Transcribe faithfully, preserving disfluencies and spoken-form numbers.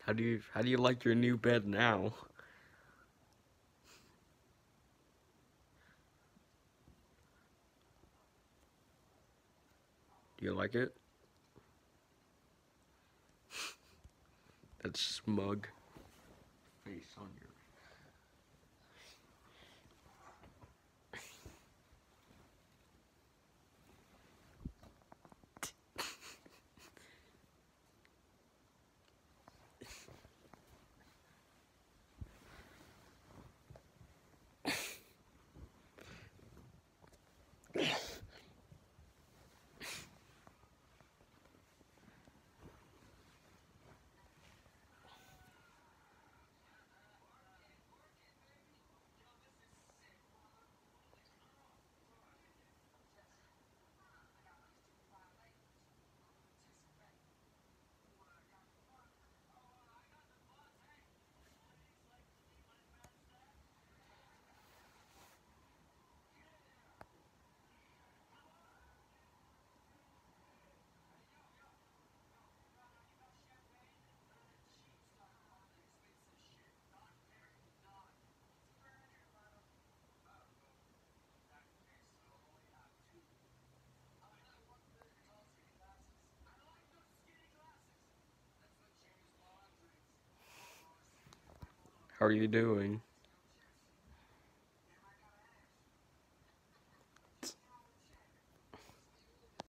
How do you how do you like your new bed now? Do you like it? That smug face on your How are you doing?